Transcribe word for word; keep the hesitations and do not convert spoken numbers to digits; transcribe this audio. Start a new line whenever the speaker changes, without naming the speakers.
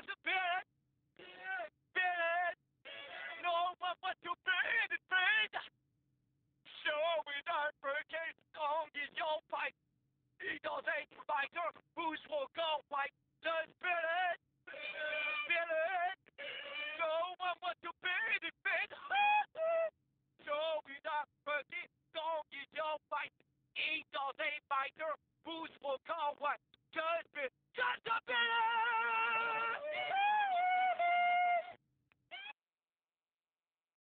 spirit, spirit, no one wants to be the friend. So we don't forget on is your fight. He does a fighter who's will go fight the spirit, spirit. No one wants to be the friend. So we don't forget on is your fight. He does a fighter who's will go fight